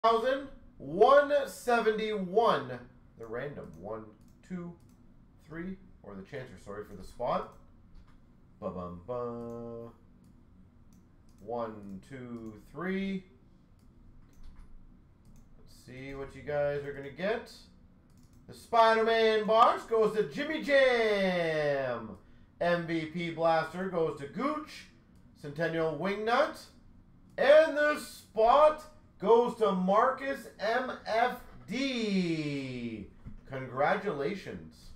171. The random 1, 2, 3, or the chancer, sorry for the spot. Ba-bum-ba. 1, 2, 3. Let's see what you guys are going to get. The Spider-Man box goes to Jimmy Jam. MVP Blaster goes to Gooch. Centennial Wingnut. And the spot goes to Marcus MFD. Congratulations.